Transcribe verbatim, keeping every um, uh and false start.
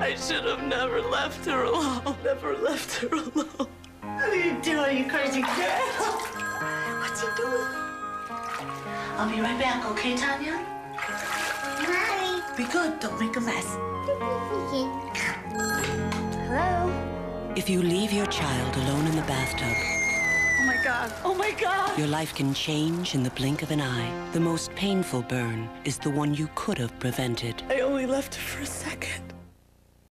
I should have never left her alone. Never left her alone. What are you doing, you crazy girl? What's he doing? I'll be right back, okay, Tanya? Mommy. Be good, don't make a mess. Hello? If you leave your child alone in the bathtub, Oh my God. Oh my God. your life can change in the blink of an eye. The most painful burn is the one you could have prevented. I only left her for a second.